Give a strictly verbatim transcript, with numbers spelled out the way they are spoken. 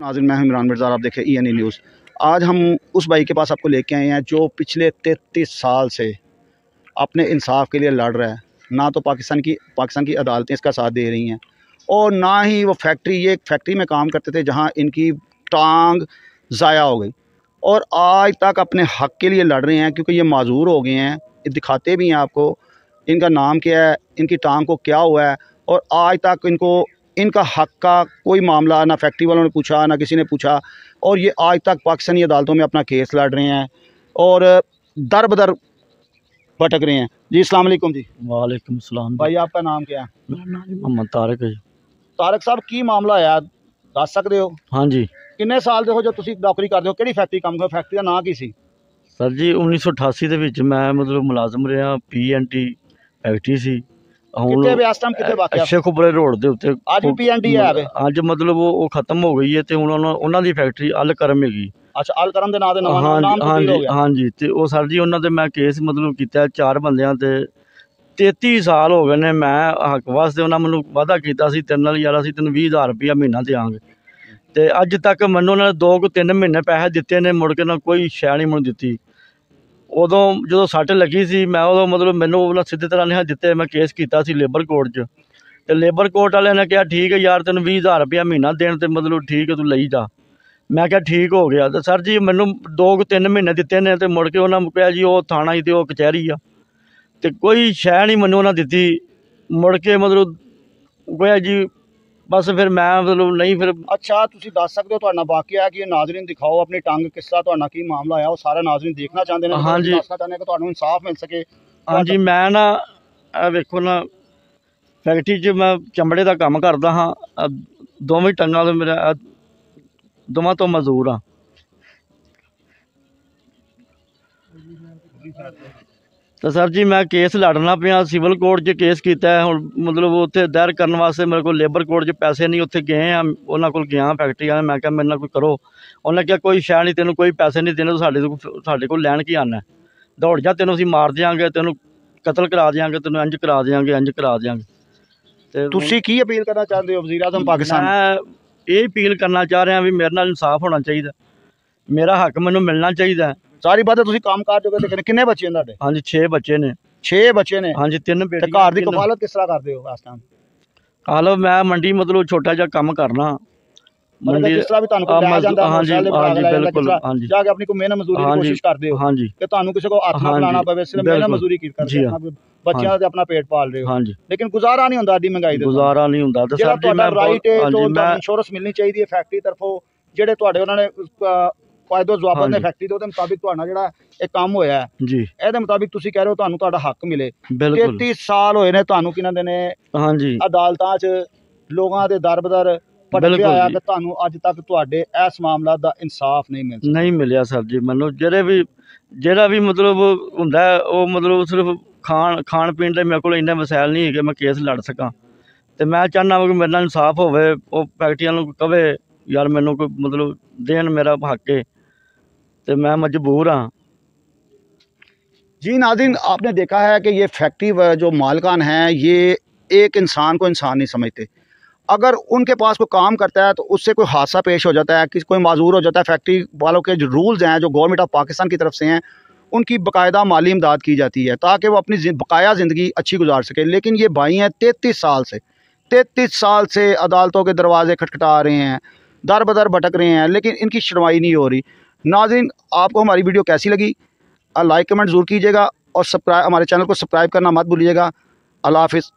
नाज़रीन, मैं हूं इमरान मिर्ज़ा, आप देखें ई एन ई न्यूज़। आज हम उस भाई के पास आपको लेके आए हैं जो पिछले तैंतीस साल से अपने इंसाफ के लिए लड़ रहा है। ना तो पाकिस्तान की पाकिस्तान की अदालतें इसका साथ दे रही हैं और ना ही वो फैक्ट्री ये एक फैक्ट्री में काम करते थे जहां इनकी टांग ज़ाया हो गई और आज तक अपने हक़ के लिए लड़ रहे हैं क्योंकि ये माजूर हो गए हैं। ये दिखाते भी हैं आपको इनका नाम क्या है, इनकी टांग को क्या हुआ है और आज तक इनको इनका हक़ का कोई मामला ना फैक्ट्री वालों ने पूछा ना किसी ने पूछा और ये आज तक पाकिस्तानी अदालतों में अपना केस लड़ रहे हैं और दर बदर भटक रहे हैं। जी अस्सलाम वालेकुम। जी वालेकुम सलाम भाई, आपका नाम क्या है? मेरा नाम जी मोहम्मद तारक है जी। तारक साहब, की मामला है दस सकते हो? हाँ जी किन्ने साल ਦੇ ਹੋ ਜੋ ਤੁਸੀਂ ਨੌਕਰੀ ਕਰਦੇ ਹੋ? ਕਿਹੜੀ ਫੈਕਟਰੀ ਕੰਮ ਕਰਦੇ ਹੋ? ਫੈਕਟਰੀ ਦਾ ਨਾਂ ਕੀ ਸੀ? सर जी उन्नीस सौ अठासी ਦੇ ਵਿੱਚ ਮੈਂ ਮਤਲਬ ਮੁਲਾਜ਼ਮ ਰਿਹਾ। ਪੀ ਐਨ ਟੀ ਫੈਕਟਰੀ ਸੀ। ਹੁਣ ਕਿੱਥੇ ਵੀ ਇਸ ਟਾਈਮ ਕਿੱਥੇ ਵਾਕਿਆ? ਅੱਛੇ ਖੁਬਰੇ ਰੋਡ ਦੇ ਉੱਤੇ ਅੱਜ ਵੀ ਪੀ ਐਨ ਟੀ ਹੈ ਵੇ? ਅੱਜ ਮਤਲਬ ਉਹ ਉਹ ਖਤਮ ਹੋ ਗਈ ਹੈ ਤੇ ਹੁਣ ਉਹਨਾਂ ਉਹਨਾਂ ਦੀ ਫੈਕਟਰੀ ਅਲ ਕਰਮ ਹੈਗੀ। ਅੱਛਾ, ਅਲ ਕਰਮ ਦੇ ਨਾਂ ਤੇ ਨਵਾਂ ਹਾਂ ਨਾਮ ਹਾਂ ਤਬਦੀਲ ਹੋ ਜੀ ਗਿਆ। ਹਾਂ ਜੀ। ਤੇ ਉਹ ਸਰ ਜੀ ਉਹਨਾਂ ਤੇ ਮੈਂ ਕੇਸ ਮਤਲਬ ਕੀਤਾ ਚਾਰ ਬੰਦਿਆਂ ਤੇ ਤੇਤੀ ਸਾਲ ਹੋ ਗਏ ਨੇ। ਮੈਂ ਹੱਕ ਵਾਸਤੇ ਉਹਨਾਂ ਮੈਨੂੰ ਵਾਅਦਾ ਕੀਤਾ ਸੀ ਤੇਰੇ ਨਾਲ ਯਾਰ ਅਸੀਂ ਤੈਨੂੰ ਵੀਹ ਹਜ਼ਾਰ ਰੁਪਇਆ ਮਹੀਨਾ ਦਿਆਂਗੇ ਤੇ ਅੱਜ ਤੱਕ ਮੈਨੂੰ ਉਹਨਾਂ ਨੇ ਦੋ ਕੁ ਤਿੰਨ ਮਹੀਨੇ ਪੈਸੇ ਦਿੱਤੇ ਨੇ, ਮੁੜ ਕੇ ਨਾ ਕੋਈ ਸ਼ੈ ਨਹੀਂ ਮੈਨੂੰ ਦਿੱਤੀ। ਉਦੋਂ ਜਦੋਂ ਸੱਟ ਲੱਗੀ ਸੀ ਮੈਂ ਉਦੋਂ ਮਤਲਬ ਮੈਨੂੰ ਉਹਨਾਂ ਸਿੱਧੇ ਤਰ੍ਹਾਂ ਨਹੀਂ ਦਿੱਤੇ। ਮੈਂ ਕੇਸ ਕੀਤਾ ਸੀ ਲੇਬਰ ਕੋਰਟ 'ਚ ਤੇ ਲੇਬਰ ਕੋਰਟ ਵਾਲਿਆਂ ਨੇ ਕਿਹਾ ਠੀਕ ਹੈ ਯਾਰ ਤੈਨੂੰ ਵੀਹ ਹਜ਼ਾਰ ਰੁਪਇਆ ਮਹੀਨਾ ਦੇਣ ਤੇ ਮਤਲਬ ਠੀਕ ਹੈ ਤੂੰ ਲਈ ਜਾ। ਮੈਂ ਕਿਹਾ ਠੀਕ ਹੋ ਗਿਆ। ਤੇ ਸਰ ਜੀ ਮੈਨੂੰ ਦੋ ਕੁ ਤਿੰਨ ਮਹੀਨੇ ਦਿੱਤੇ ਨੇ ਤੇ ਮੁੜ ਕੇ ਉਹਨਾਂ ਨੂੰ ਕਿਹਾ ਜੀ ਉਹ ਥਾਣਾ ਹੀ ਤੇ ਉਹ ਕਚਹਿਰੀ ਆ ਤੇ ਕੋਈ ਸ਼ੈ ਨਹੀਂ ਮੈਨੂੰ ਉਹਨਾਂ ਦਿੱਤੀ। ਮੁੜ ਕੇ ਮਤਲਬ ਕਿਹਾ ਜੀ ਬਸ ਫਿਰ ਮੈਂ ਮਤਲਬ ਨਹੀਂ ਫਿਰ। ਅੱਛਾ, ਤੁਸੀਂ ਦੱਸ ਸਕਦੇ ਹੋ ਤੁਹਾਡਾ ਵਾਕਿਆ ਕਿ ਨਾਜ਼ਰੀਨ ਦਿਖਾਓ ਆਪਣੀ ਟੰਗ ਕਿਸ ਤਰ੍ਹਾਂ ਤੁਹਾਡਾ ਕੀ ਮਾਮਲਾ ਆਇਆ? ਉਹ ਸਾਰਾ ਨਾਜ਼ਰੀਨ ਦੇਖਣਾ ਚਾਹੁੰਦੇ ਨੇ, ਹਾਂਜੀ ਦੱਸਣਾ ਚਾਹੁੰਦੇ ਕਿ ਤੁਹਾਨੂੰ ਇਨਸਾਫ ਮਿਲ ਸਕੇ। ਹਾਂਜੀ ਮੈਂ ਨਾ ਇਹ ਵੇਖੋ ਨਾ ਫੈਕਟਰੀ 'ਚ ਮੈਂ ਚਮੜੇ ਦਾ ਕੰਮ ਕਰਦਾ ਹਾਂ। ਆਹ ਦੋਵੇਂ ਟੰਗਾਂ ਤੋਂ ਮੇਰਾ ਆਹ ਦੋਵਾਂ ਤੋਂ ਮਜ਼ਦੂਰ ਹਾਂ। ਤਾਂ ਸਰ ਜੀ ਮੈਂ ਕੇਸ ਲੜਨਾ ਪਿਆ ਸਿਵਲ ਕੋਰਟ 'ਚ ਕੇਸ ਕੀਤਾ ਹੈ। ਹੁਣ ਮਤਲਬ ਉੱਥੇ ਦਾਇਰ ਕਰਨ ਵਾਸਤੇ ਮੇਰੇ ਕੋਲ ਲੇਬਰ ਕੋਰਟ 'ਚ ਪੈਸੇ ਨਹੀਂ। ਉੱਥੇ ਗਏ ਆ ਉਹਨਾਂ ਕੋਲ ਗਿਆ ਫੈਕਟਰੀ ਵਾਲੇ, ਮੈਂ ਕਿਹਾ ਮੇਰੇ ਨਾਲ ਕੋਈ ਕਰੋ। ਉਹਨੇ ਕਿਹਾ ਕੋਈ ਸ਼ੈ ਨਹੀਂ, ਤੈਨੂੰ ਕੋਈ ਪੈਸੇ ਨਹੀਂ ਦੇਣੇ, ਸਾਡੇ ਕੋਲ ਸਾਡੇ ਕੋਲ ਲੈਣ ਕੀ ਆਉਣਾ, ਦੌੜ ਜਾ, ਤੈਨੂੰ ਅਸੀਂ ਮਾਰ ਦਿਆਂਗੇ, ਤੈਨੂੰ ਕਤਲ ਕਰਾ ਦਿਆਂਗੇ, ਤੈਨੂੰ ਇੰਝ ਕਰਾ ਦਿਆਂਗੇ ਇੰਝ ਕਰਾ ਦਿਆਂਗੇ। ਤੇ ਤੁਸੀਂ ਕੀ ਅਪੀਲ ਕਰਨਾ ਚਾਹੁੰਦੇ ਹੋ ਵਜ਼ੀਰ ਆਜ਼ਮ ਪਾਕਿਸਤਾਨ? ਮੈਂ ਇਹ ਅਪੀਲ ਕਰਨਾ ਚਾਹ ਰਿਹਾ ਵੀ ਮੇਰੇ ਨਾਲ ਇਨਸਾਫ ਹੋਣਾ ਚਾਹੀਦਾ, ਮੇਰਾ ਹੱਕ ਮੈਨੂੰ ਮਿਲਣਾ ਚਾਹੀਦਾ। ਸਾਰੀ ਬਾਤ ਤੁਸੀਂ ਕੰਮ ਕਾਰ ਜੋਗੇ ਤੇ ਕਿੰਨੇ ਬੱਚੇ ਨੇ ਤੁਹਾਡੇ? ਹਾਂਜੀ ਛੇ ਬੱਚੇ ਨੇ। ਛੇ ਬੱਚੇ ਨੇ? ਹਾਂਜੀ ਤਿੰਨ ਬੇਟੇ। ਘਰ ਦੀ ਕਫਾਲਤ ਕਿਸ ਤਰ੍ਹਾਂ ਕਰਦੇ ਹੋ ਇਸ ਟਾਈਮ? ਹਾਲੋ ਮੈਂ ਮੰਡੀ ਮਤਲਬ ਛੋਟਾ ਜਿਹਾ ਕੰਮ ਕਰਨਾ ਮੰਡੀ। ਜਿਸ ਤਰ੍ਹਾਂ ਵੀ ਤੁਹਾਨੂੰ ਕੋਈ ਲੈ ਜਾਂਦਾ ਹਾਂਜੀ ਹਾਂਜੀ ਬਿਲਕੁਲ ਹਾਂਜੀ ਜਾ ਕੇ ਆਪਣੀ ਕੋਈ ਮਿਹਨਤ ਮਜ਼ਦੂਰੀ ਦੀ ਕੋਸ਼ਿਸ਼ ਕਰਦੇ ਹੋ ਹਾਂਜੀ ਕਿ ਤੁਹਾਨੂੰ ਕਿਸੇ ਕੋ ਹੱਥ ਨਾ ਫਲਾਣਾ ਪਵੇ, ਸਿਰਫ ਮਿਹਨਤ ਮਜ਼ਦੂਰੀ ਕੀ ਕਰਦੇ ਹੋ, ਬੱਚਿਆਂ ਦਾ ਆਪਣਾ ਪੇਟ ਪਾਲ ਰਹੇ ਹੋ। ਹਾਂਜੀ ਲੇਕਿਨ ਗੁਜ਼ਾਰਾ ਨਹੀਂ ਹੁੰਦਾ, ਐਡੀ ਮਹਿੰਗਾਈ ਦੇ ਗੁਜ਼ਾਰਾ ਨਹੀਂ ਹੁੰਦਾ। ਤੇ ਸਰ ਜੀ ਮੈਂ ਰਾਈਟ ਹੈ ਤੋਂ ਇੰਸ਼ੋਰੈਂਸ ਮਿਲਣੀ ਚਾਹੀਦੀ ਹੈ ਫੈਕਟਰੀ ਤਰਫੋਂ, ਜਿਹੜੇ ਤੁਹਾਡੇ ਉਹਨਾਂ ਨੇ ਕਾਇਦੋ ਜ਼ਵਾਬਤ ਨੇ ਫੈਕਟਰੀ ਦੇ ਉਹਦੇ ਮੁਤਾਬਿਕ ਤੁਹਾਡਾ ਜਿਹੜਾ ਇਹ ਕੰਮ ਹੋਇਆ ਜੀ ਇਹਦੇ ਮੁਤਾਬਿਕ ਤੁਸੀਂ ਕਹਿ ਰਹੇ ਹੋ ਤੁਹਾਨੂੰ ਤੁਹਾਡਾ ਹੱਕ ਮਿਲੇ। ਬਿਲਕੁਲ ਤੇਤੀ ਸਾਲ ਹੋਏ ਨੇ ਤੁਹਾਨੂੰ ਕਿਹਨਾਂ ਦੇ ਨੇ ਹਾਂਜੀ ਅਦਾਲਤਾਂ 'ਚ ਲੋਕਾਂ ਦੇ ਦਰ ਬਦਰ ਭਟਕਿਆ ਹੋਇਆ ਕਿ ਤੁਹਾਨੂੰ ਅੱਜ ਤੱਕ ਤੁਹਾਡੇ ਇਸ ਮਾਮਲਾ ਦਾ ਇਨਸਾਫ ਨਹੀਂ ਮਿਲ ਨਹੀਂ ਮਿਲਿਆ। ਸਰ ਜੀ ਮੈਨੂੰ ਜਿਹੜੇ ਵੀ ਜਿਹੜਾ ਵੀ ਮਤਲਬ ਹੁੰਦਾ ਉਹ ਮਤਲਬ ਸਿਰਫ ਖਾਣ ਖਾਣ ਪੀਣ ਦੇ ਮੇਰੇ ਕੋਲ ਇੰਨੇ ਵਸਾਇਲ ਨਹੀਂ ਹੈਗੇ ਮੈਂ ਕੇਸ ਲੜ ਸਕਾਂ। ਤੇ ਮੈਂ ਚਾਹੁੰਦਾ ਕਿ ਮੇਰੇ ਨਾਲ ਇਨਸਾਫ ਹੋਵੇ, ਉਹ ਫੈਕਟਰੀਆਂ ਨੂੰ ਕਵੇ यार मैनू कोई मतलब देन मेरा हक है तो मैं मजबूर हाँ। जी नाज़रीन, आपने देखा है कि ये फैक्ट्री जो मालकान हैं ये एक इंसान को इंसान नहीं समझते। अगर उनके पास कोई काम करता है तो उससे कोई हादसा पेश हो जाता है, किसी कोई माजूर हो जाता है, फैक्ट्री वालों के जो रूल्स हैं जो गवर्नमेंट ऑफ पाकिस्तान की तरफ से हैं उनकी बाकायदा माली इमदाद की जाती है ताकि वो अपनी बकाया ज़िंदगी अच्छी गुजार सके। लेकिन ये भाई हैं तैंतीस साल से तैंतीस साल से अदालतों के दरवाजे खटखटा रहे हैं, दर बदर भटक रहे हैं, लेकिन इनकी सुनवाई नहीं हो रही। नाज़रीन, आपको हमारी वीडियो कैसी लगी लाइक कमेंट ज़रूर कीजिएगा और सब्सक्राइब हमारे चैनल को सब्सक्राइब करना मत भूलिएगा। अल्लाह हाफिज़।